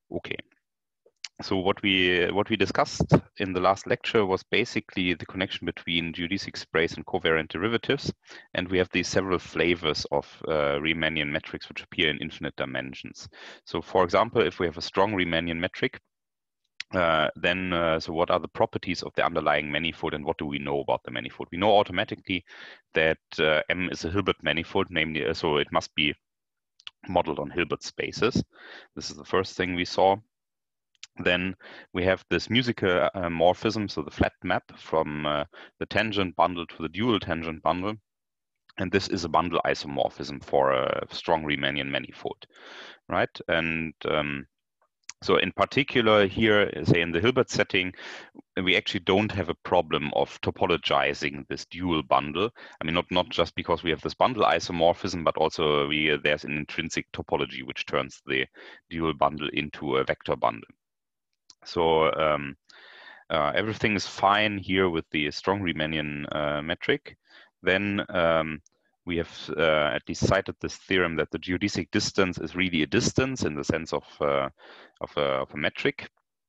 Okay. So what we discussed in the last lecture was basically the connection between geodesic sprays and covariant derivatives, and we have these several flavors of Riemannian metrics which appear in infinite dimensions. So, for example, if we have a strong Riemannian metric, then so what are the properties of the underlying manifold, and what do we know about the manifold? We know automatically that M is a Hilbert manifold, namely, so it must be modeled on Hilbert spaces. This is the first thing we saw. Then we have this musical morphism, so the flat map from the tangent bundle to the dual tangent bundle. And this is a bundle isomorphism for a strong Riemannian manifold, right? And so in particular here, say in the Hilbert setting, we actually don't have a problem of topologizing this dual bundle. I mean, not just because we have this bundle isomorphism, but also there's an intrinsic topology which turns the dual bundle into a vector bundle. So everything is fine here with the strong Riemannian metric. Then we have at least cited this theorem that the geodesic distance is really a distance in the sense of a metric.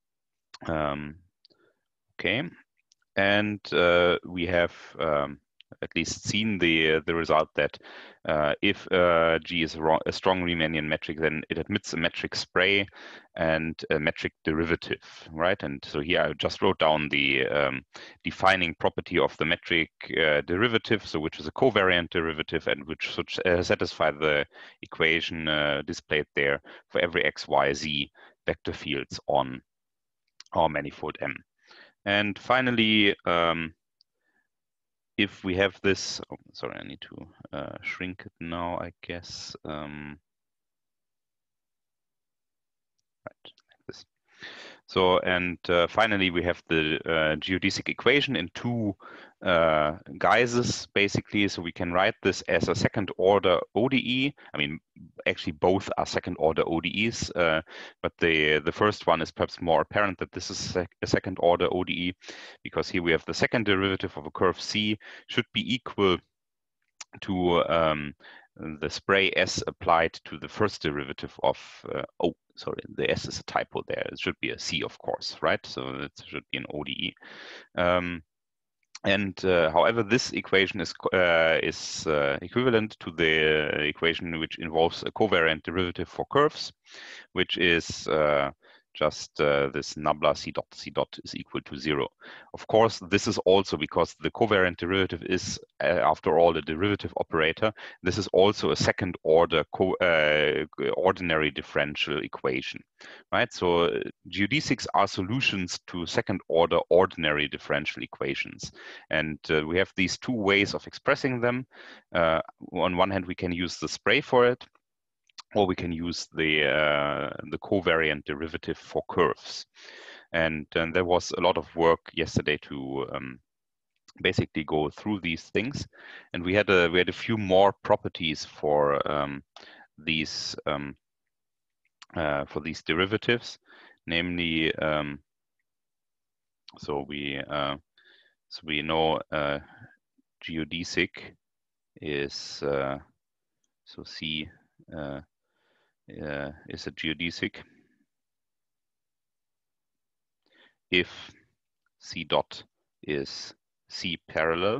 Okay, and we have at least seen the result that if G is a strong Riemannian metric, then it admits a metric spray and a metric derivative, right? And so here I just wrote down the defining property of the metric derivative, so which is a covariant derivative and which should satisfy the equation displayed there for every x, y, z vector fields on our manifold M. And finally, if we have this, oh, sorry, I need to shrink it now, I guess. Right, like this. So, and finally, we have the geodesic equation in two guises, basically. So we can write this as a second order ODE. I mean, actually both are second order ODEs, but the first one is perhaps more apparent that this is a second order ODE, because here we have the second derivative of a curve C should be equal to the spray S applied to the first derivative of, oh, sorry, the S is a typo there. It should be a C, of course, right? So it should be an ODE. However, this equation is equivalent to the equation which involves a covariant derivative for curves, which is just this nabla c dot is equal to 0. Of course, this is also because the covariant derivative is, after all, a derivative operator. This is also a second order ordinary differential equation, right? So geodesics are solutions to second order ordinary differential equations. And we have these two ways of expressing them. On one hand, we can use the spray for it, or we can use the covariant derivative for curves. And there was a lot of work yesterday to basically go through these things. And we had a few more properties for these derivatives, namely, so we know geodesic is so C is a geodesic if C dot is C parallel,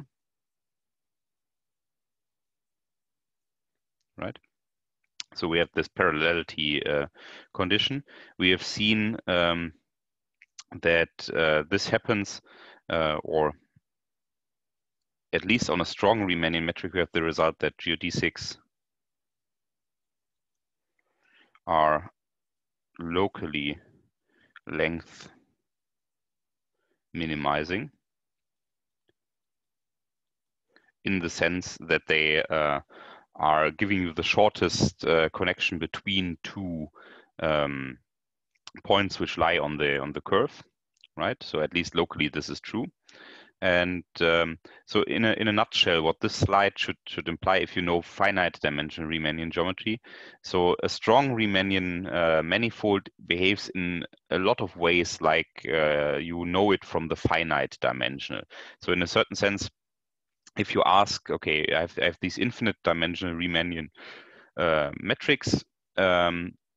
right? So we have this parallelity condition. We have seen that this happens, or at least on a strong Riemannian metric, we have the result that geodesics are locally length minimizing, in the sense that they are giving you the shortest connection between two points which lie on the curve, right? So at least locally this is true. And so in a nutshell, what this slide should imply, if you know finite dimensional Riemannian geometry, so a strong Riemannian manifold behaves in a lot of ways like you know it from the finite dimensional. So in a certain sense, if you ask, okay, I have these infinite dimensional Riemannian metrics,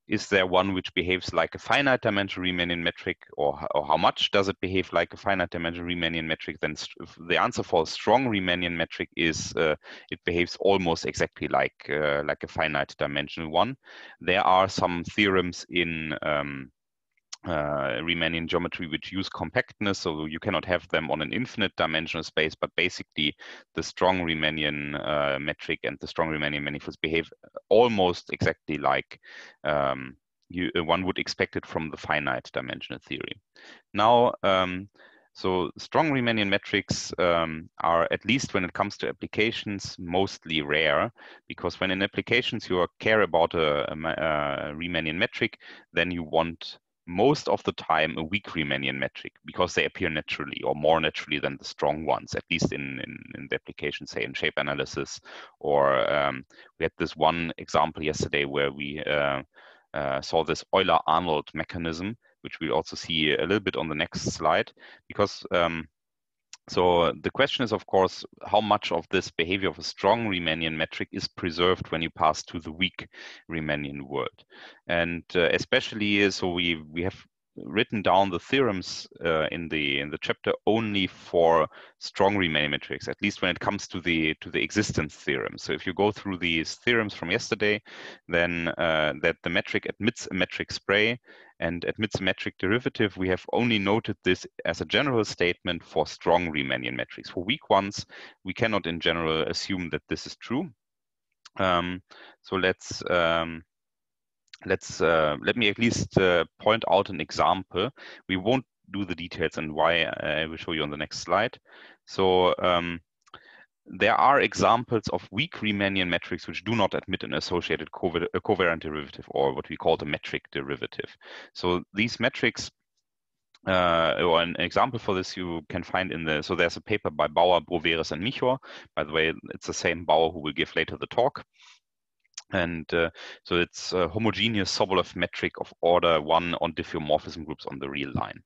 is there one which behaves like a finite dimensional Riemannian metric, or how much does it behave like a finite dimensional Riemannian metric? Then the answer for a strong Riemannian metric is it behaves almost exactly like a finite dimensional one. There are some theorems in Riemannian geometry which use compactness, so you cannot have them on an infinite dimensional space, but basically the strong Riemannian metric and the strong Riemannian manifolds behave almost exactly like one would expect it from the finite dimensional theory. Now, so strong Riemannian metrics are, at least when it comes to applications, mostly rare, because when in applications you care about a Riemannian metric, then you want most of the time a weak Riemannian metric, because they appear naturally or more naturally than the strong ones, at least in the application, say in shape analysis. Or we had this one example yesterday where we saw this Euler-Arnold mechanism, which we'll also see a little bit on the next slide, because so the question is, of course, how much of this behavior of a strong Riemannian metric is preserved when you pass to the weak Riemannian world. And especially, so we have written down the theorems in the chapter only for strong Riemannian metrics, at least when it comes to the existence theorem. So if you go through these theorems from yesterday, then that the metric admits a metric spray and admits a metric derivative, we have only noted this as a general statement for strong Riemannian metrics. For weak ones, we cannot in general assume that this is true. So let me at least point out an example. We won't do the details and why I will show you on the next slide. So there are examples of weak Riemannian metrics which do not admit an associated covariant derivative, or what we call the metric derivative. So these metrics, or an example for this you can find in the, so there's a paper by Bauer, Brouveres, and Michor. By the way, it's the same Bauer who will give later the talk. And so it's a homogeneous Sobolev metric of order 1 on diffeomorphism groups on the real line.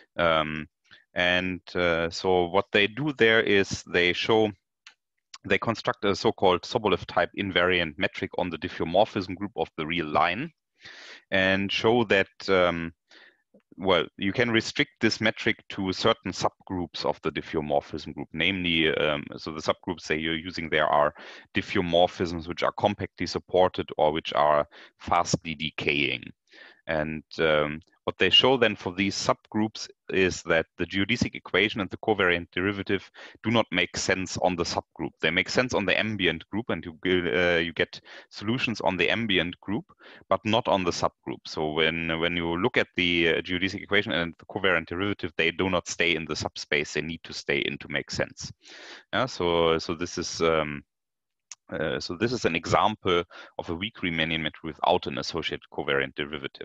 So what they do there is they construct a so-called Sobolev type invariant metric on the diffeomorphism group of the real line, and show that well, you can restrict this metric to certain subgroups of the diffeomorphism group, namely, so the subgroups that you're using there are diffeomorphisms which are compactly supported or which are fastly decaying. And what they show then for these subgroups is that the geodesic equation and the covariant derivative do not make sense on the subgroup. They make sense on the ambient group, and you get solutions on the ambient group, but not on the subgroup. So when you look at the geodesic equation and the covariant derivative, they do not stay in the subspace. They need to stay in to make sense. Yeah, so this is so this is an example of a weak Riemannian metric without an associated covariant derivative.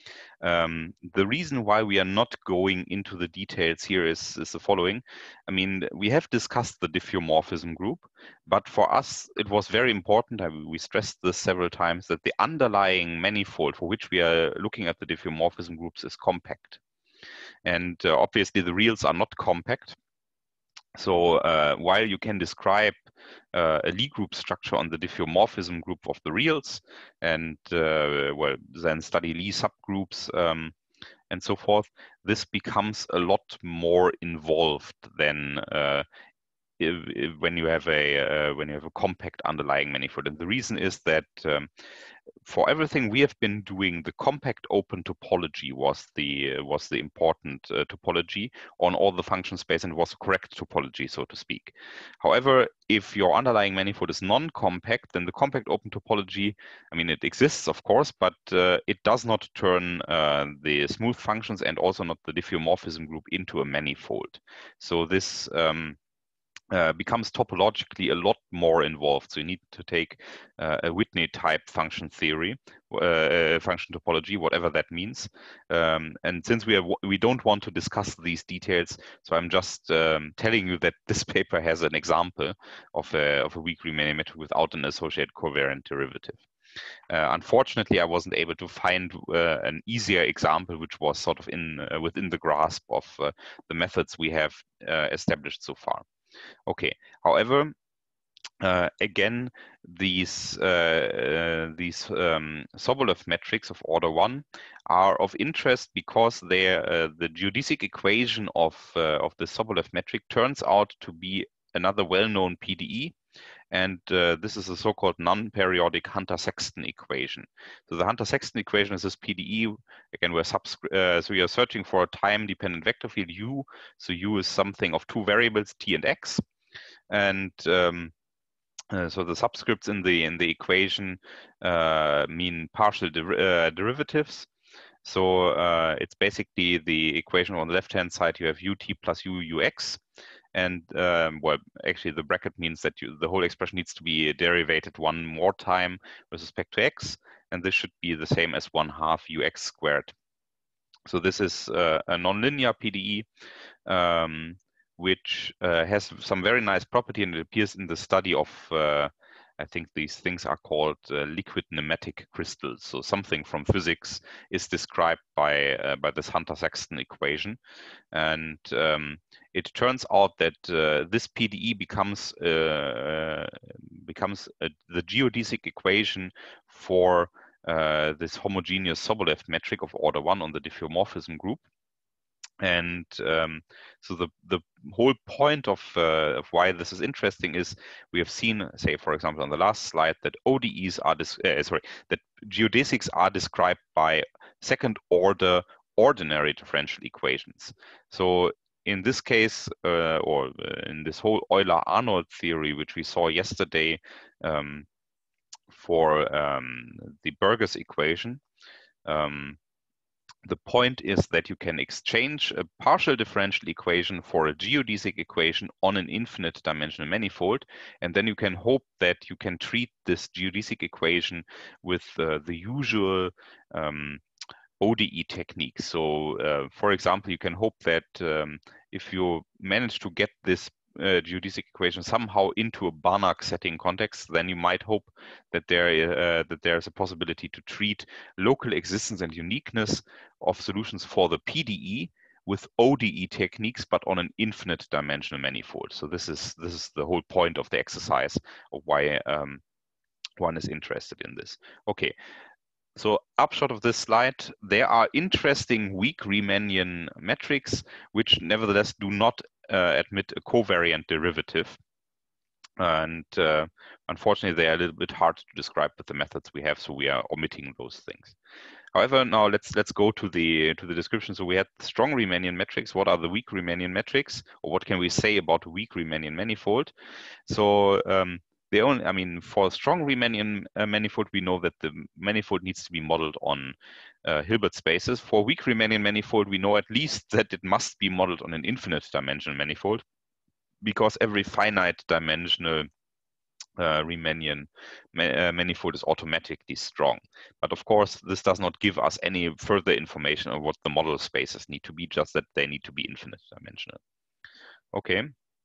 The reason why we are not going into the details here is the following. I mean, we have discussed the diffeomorphism group, but for us, it was very important, we stressed this several times, that the underlying manifold for which we are looking at the diffeomorphism groups is compact. And obviously, the reals are not compact. So while you can describe a Lie group structure on the diffeomorphism group of the reals, and well, then study Lie subgroups and so forth, this becomes a lot more involved than when you have a compact underlying manifold. And the reason is that for everything we have been doing, the compact open topology was the important topology on all the function space, and was the correct topology, so to speak. However, if your underlying manifold is non-compact, then the compact open topology, I mean, it exists, of course, but it does not turn the smooth functions and also not the diffeomorphism group into a manifold. So this becomes topologically a lot more involved. So you need to take a Whitney type function theory, function topology, whatever that means. And since we don't want to discuss these details, so I'm just telling you that this paper has an example of a weak Riemannian metric without an associated covariant derivative. Unfortunately, I wasn't able to find an easier example which was sort of within the grasp of the methods we have established so far. Okay, however, Again, these Sobolev metrics of order 1 are of interest because the geodesic equation of the Sobolev metric turns out to be another well-known PDE, and this is a so-called non-periodic Hunter-Sexton equation. So the Hunter-Sexton equation is this PDE. Again, so we are searching for a time-dependent vector field U. So U is something of two variables, t and x, and so the subscripts in the equation mean partial derivatives. So it's basically the equation on the left-hand side. You have ut plus ux, and well, actually the bracket means that the whole expression needs to be derivated one more time with respect to x, and this should be the same as 1/2 ux squared. So this is a nonlinear PDE. Which has some very nice property, and it appears in the study of, I think these things are called liquid nematic crystals. So something from physics is described by this Hunter-Sexton equation, and it turns out that this PDE becomes the geodesic equation for this homogeneous Sobolev metric of order 1 on the diffeomorphism group. And so the whole point of why this is interesting is we have seen, say, for example, on the last slide, that ODEs are that geodesics are described by second-order ordinary differential equations. So in this case, or in this whole Euler-Arnold theory, which we saw yesterday for the Burgers equation. The point is that you can exchange a partial differential equation for a geodesic equation on an infinite dimensional manifold, and then you can hope that you can treat this geodesic equation with the usual ODE technique. So, for example, you can hope that if you manage to get this geodesic equation somehow into a Banach setting context, then you might hope that there's a possibility to treat local existence and uniqueness of solutions for the PDE with ODE techniques, but on an infinite dimensional manifold. So this is the whole point of the exercise of why one is interested in this. Okay. So upshot of this slide, there are interesting weak Riemannian metrics, which nevertheless do not admit a covariant derivative. And unfortunately, they are a little bit hard to describe with the methods we have, so we are omitting those things. However, now let's go to the description. So we had strong Riemannian metrics. What are the weak Riemannian metrics, or what can we say about a weak Riemannian manifold? So for strong Riemannian manifold, we know that the manifold needs to be modeled on Hilbert spaces. For weak Riemannian manifold, we know at least that it must be modeled on an infinite dimensional manifold, because every finite dimensional Riemannian manifold is automatically strong. But of course, this does not give us any further information on what the model spaces need to be, just that they need to be infinite dimensional. Okay.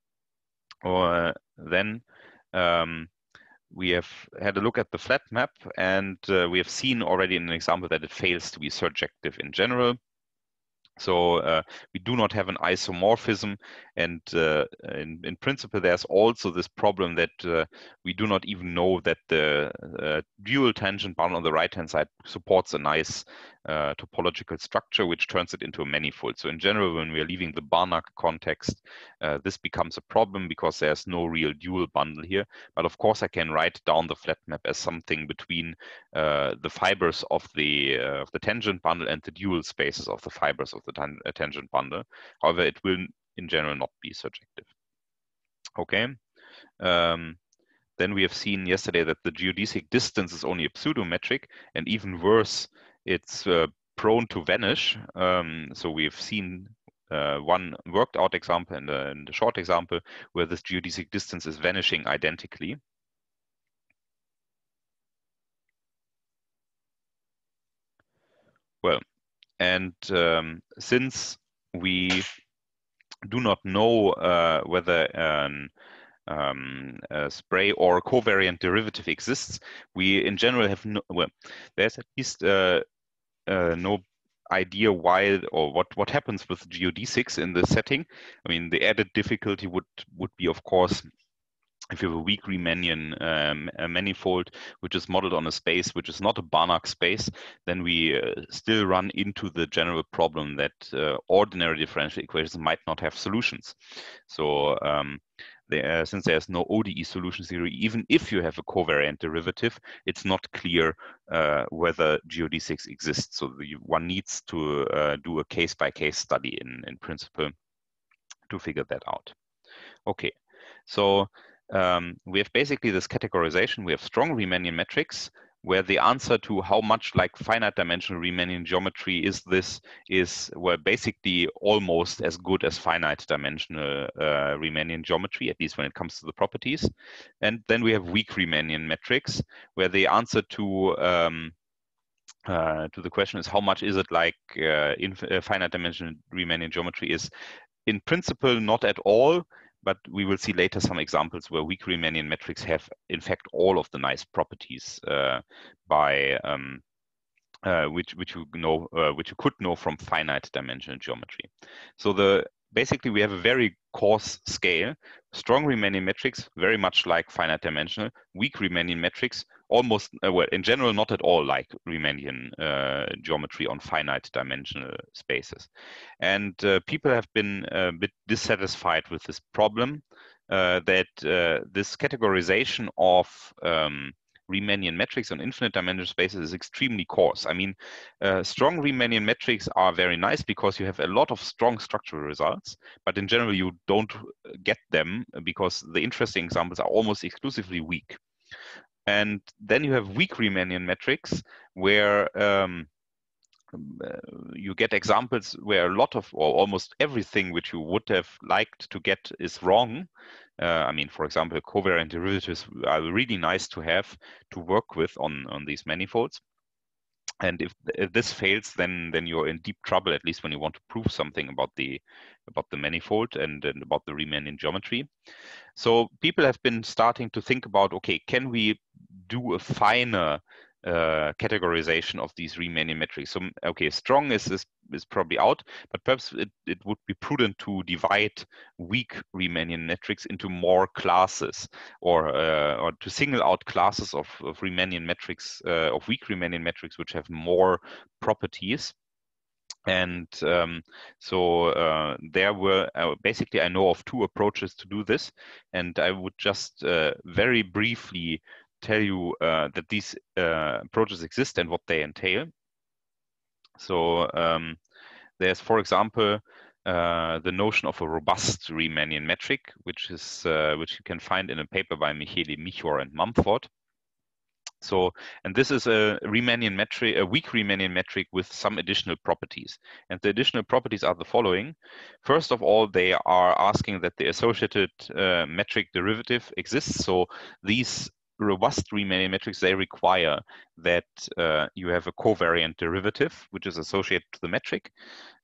Then we have had a look at the flat map, and we have seen already in an example that it fails to be surjective in general. So we do not have an isomorphism, and in principle, there's also this problem that we do not even know that the dual tangent bundle on the right-hand side supports a nice topological structure, which turns it into a manifold. So in general, when we are leaving the Banach context, this becomes a problem because there's no real dual bundle here. But of course, I can write down the flat map as something between the fibers of the tangent bundle and the dual spaces of the fibers of the tangent bundle. However, it will in general not be surjective. Okay. Then we have seen yesterday that the geodesic distance is only a pseudometric, and even worse, it's prone to vanish. So we've seen one worked out example and a short example where this geodesic distance is vanishing identically. Well, and since we do not know whether a spray or covariant derivative exists, we in general have there's at least no idea why or what happens with geodesics in this setting. I mean, the added difficulty would be, of course, if you have a weak Riemannian manifold which is modeled on a space which is not a Banach space, then we still run into the general problem that ordinary differential equations might not have solutions. So since there's no ODE solution theory, even if you have a covariant derivative, it's not clear whether geodesics exists. So one needs to do a case-by-case study in principle to figure that out. Okay, so we have basically this categorization. We have strong Riemannian metrics, where the answer to how much like finite dimensional Riemannian geometry is this is, well, basically almost as good as finite dimensional Riemannian geometry, at least when it comes to the properties. And then we have weak Riemannian metrics, where the answer to the question is how much is it like finite dimensional Riemannian geometry is in principle not at all, but we will see later some examples where weak Riemannian metrics have, in fact, all of the nice properties which you could know from finite dimensional geometry. So basically we have a very coarse scale. Strong Riemannian metrics, very much like finite dimensional. Weak Riemannian metrics, almost well, in general, not at all like Riemannian geometry on finite dimensional spaces. And people have been a bit dissatisfied with this problem that this categorization of Riemannian metrics on infinite dimensional spaces is extremely coarse. I mean, strong Riemannian metrics are very nice because you have a lot of strong structural results, but in general you don't get them because the interesting examples are almost exclusively weak. And then you have weak Riemannian metrics where you get examples where a lot of, or almost everything which you would have liked to get is wrong. I mean, for example, covariant derivatives are really nice to have to work with on these manifolds. And if this fails, then you're in deep trouble, at least when you want to prove something about the manifold and about the Riemannian geometry. So people have been starting to think about, okay, can we do a finer categorization of these Riemannian metrics? So, okay, strong is probably out, but perhaps it would be prudent to divide weak Riemannian metrics into more classes, or to single out classes of Riemannian metrics, of weak Riemannian metrics, which have more properties. And there were basically, I know of two approaches to do this, and I would just very briefly tell you that these approaches exist and what they entail. So there's, for example, the notion of a robust Riemannian metric, which you can find in a paper by Micheli, Michor, and Mumford. So, and this is a Riemannian metric, a weak Riemannian metric with some additional properties. And the additional properties are the following. First of all, they are asking that the associated metric derivative exists. So these robust Riemannian metrics, they require that you have a covariant derivative, which is associated to the metric.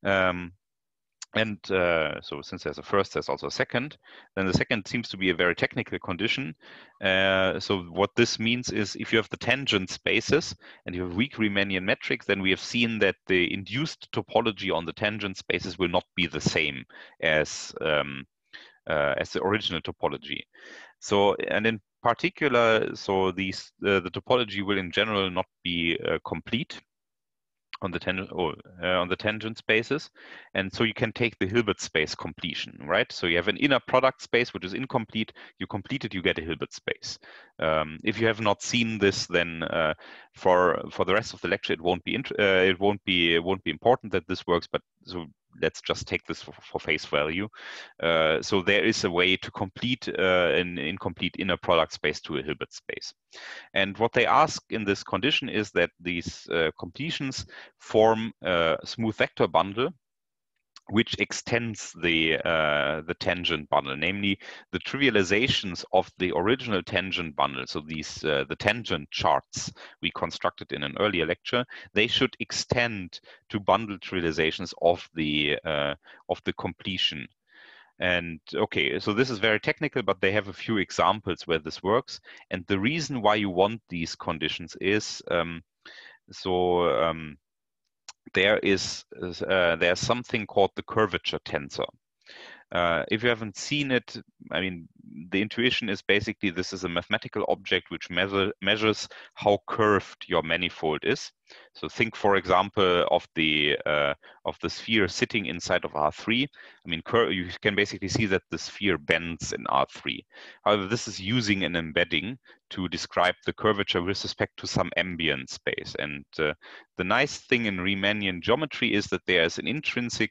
So since there's a first, there's also a second. Then the second seems to be a very technical condition. So what this means is if you have the tangent spaces and you have weak Riemannian metrics, then we have seen that the induced topology on the tangent spaces will not be the same as the original topology. So, and in particular, so the topology will in general not be complete on the tangent spaces, and so you can take the Hilbert space completion, right? So you have an inner product space which is incomplete. You complete it, you get a Hilbert space. If you have not seen this, then for the rest of the lecture, it won't be important that this works. But so let's just take this for face value. So there is a way to complete an incomplete inner product space to a Hilbert space. And what they ask in this condition is that these completions form a smooth vector bundle which extends the tangent bundle, namely the trivializations of the original tangent bundle. So these the tangent charts we constructed in an earlier lecture, they should extend to bundle trivializations of the completion. And okay, so this is very technical, but they have a few examples where this works. And the reason why you want these conditions is there's something called the curvature tensor. If you haven't seen it, I mean, the intuition is basically this is a mathematical object which measures how curved your manifold is. So think, for example, of the sphere sitting inside of R3. I mean, you can basically see that the sphere bends in R3. However, this is using an embedding to describe the curvature with respect to some ambient space. And the nice thing in Riemannian geometry is that there is an intrinsic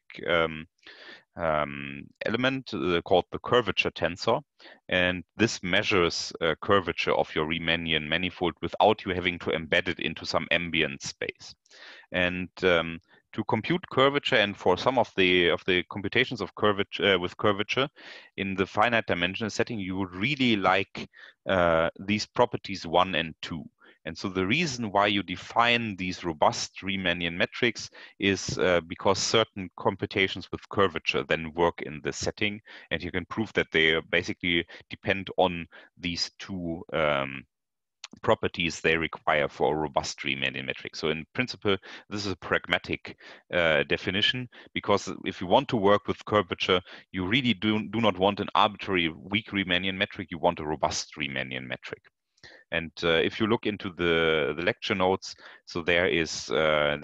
element called the curvature tensor, and this measures curvature of your Riemannian manifold without you having to embed it into some ambient space. And to compute curvature, and for some of the computations of curvature with curvature in the finite dimensional setting, you would really like these properties 1 and 2. And so the reason why you define these robust Riemannian metrics is because certain computations with curvature then work in this setting, and you can prove that they basically depend on these two properties they require for a robust Riemannian metric. So in principle, this is a pragmatic definition, because if you want to work with curvature, you really do not want an arbitrary weak Riemannian metric, you want a robust Riemannian metric. And if you look into the lecture notes, so there's a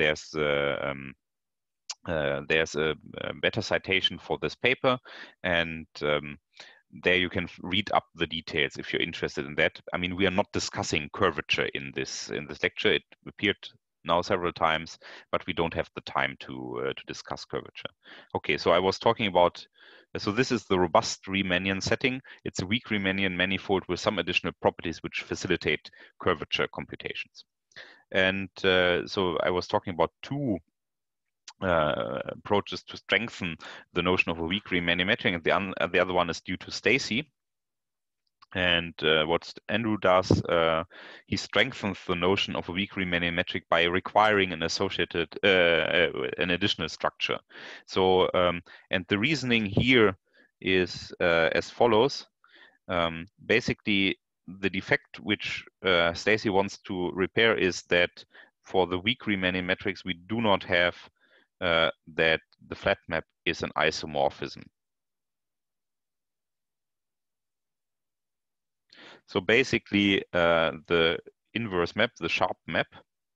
better citation for this paper, and there you can read up the details if you're interested in that. I mean, we are not discussing curvature in this lecture. It appeared now several times, but we don't have the time to discuss curvature. Okay, so I was talking about. So this is the robust Riemannian setting. It's a weak Riemannian manifold with some additional properties which facilitate curvature computations. And so I was talking about two approaches to strengthen the notion of a weak Riemannian metric, and the other one is due to Stacey. And what Andrew does, he strengthens the notion of a weak Riemannian metric by requiring an associated, an additional structure. So, and the reasoning here is as follows. Basically, the defect which Stacey wants to repair is that for the weak Riemannian metrics, we do not have that the flat map is an isomorphism. So basically, the inverse map, the sharp map,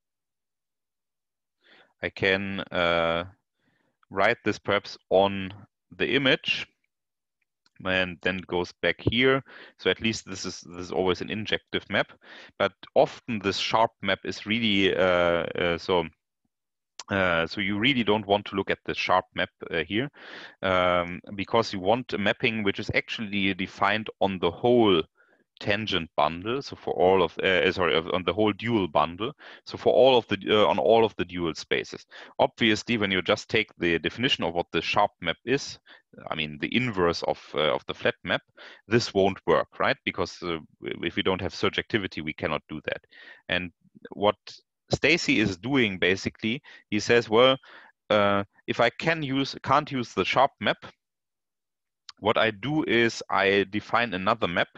I can write this perhaps on the image, and then it goes back here. So at least this is always an injective map, but often this sharp map is really so you really don't want to look at the sharp map here, because you want a mapping which is actually defined on the whole tangent bundle. So for all of on the whole dual bundle. So for all of the on all of the dual spaces. Obviously, when you just take the definition of what the sharp map is, I mean the inverse of the flat map, this won't work, right? Because if we don't have surjectivity, we cannot do that. And what Stacey is doing basically, he says, well, if I can't use the sharp map, what I do is I define another map.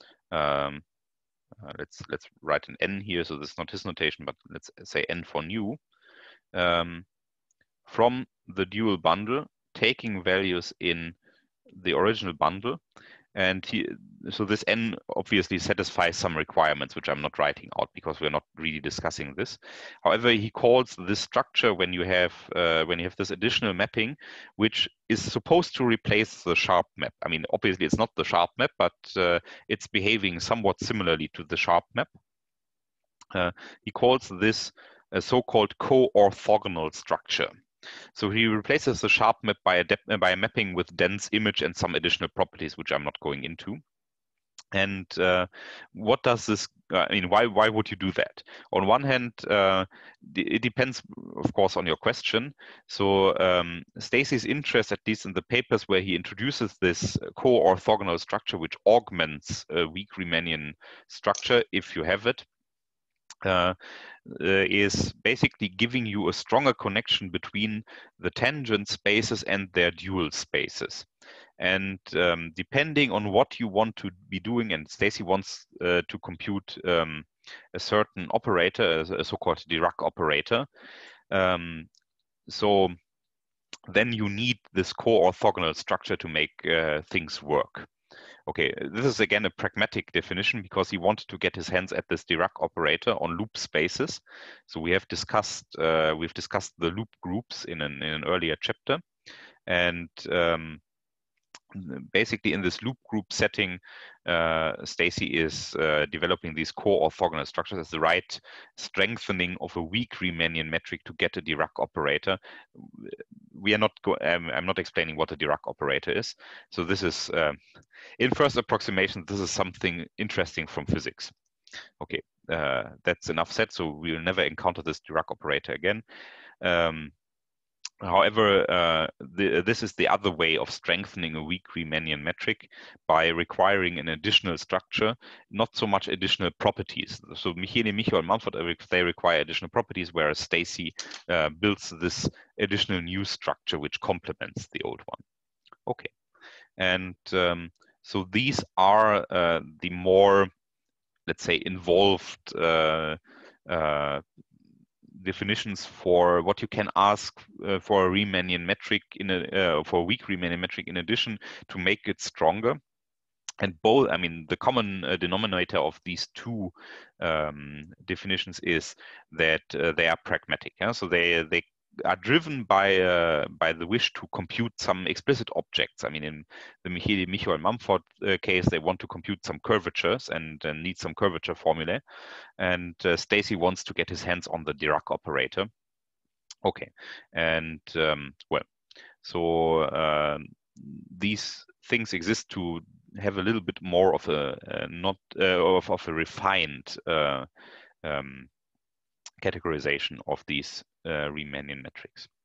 Let's write an n here, so this is not his notation, but let's say n for new, from the dual bundle, taking values in the original bundle. And so this n obviously satisfies some requirements, which I'm not writing out because we're not really discussing this. However, he calls this structure when you have this additional mapping, which is supposed to replace the sharp map. I mean, obviously it's not the sharp map, but it's behaving somewhat similarly to the sharp map. He calls this a so-called co-orthogonal structure. So he replaces the sharp map by a mapping with dense image and some additional properties, which I'm not going into. And what does this? I mean, why would you do that? On one hand, it depends, of course, on your question. So Stacey's interest, at least in the papers where he introduces this co-orthogonal structure, which augments a weak Riemannian structure, if you have it, is basically giving you a stronger connection between the tangent spaces and their dual spaces. And depending on what you want to be doing, and Stacey wants to compute a certain operator, a so-called Dirac operator. So then you need this co-orthogonal structure to make things work. Okay, this is again a pragmatic definition because he wanted to get his hands at this Dirac operator on loop spaces. So we have discussed we've discussed the loop groups in an earlier chapter, and basically in this loop group setting, Stacy is developing these co-orthogonal structures as the right strengthening of a weak Riemannian metric to get a Dirac operator. We are not I'm not explaining what a Dirac operator is. So this is in first approximation, this is something interesting from physics. Okay, that's enough said. So we will never encounter this Dirac operator again. However, this is the other way of strengthening a weak Riemannian metric by requiring an additional structure, not so much additional properties. So Michele, Michael, and Mumford, they require additional properties, whereas Stacy builds this additional new structure which complements the old one. Okay, and so these are the more, let's say, involved definitions for what you can ask for a Riemannian metric for a weak Riemannian metric in addition to make it stronger. And both, I mean, the common denominator of these two definitions is that they are pragmatic. Yeah? So they are driven by the wish to compute some explicit objects. I mean, in the Michael and Mumford case, they want to compute some curvatures and need some curvature formulae. And Stacy wants to get his hands on the Dirac operator. Okay, and well, so these things exist to have a little bit more of a not of a refined categorization of these Riemannian metrics.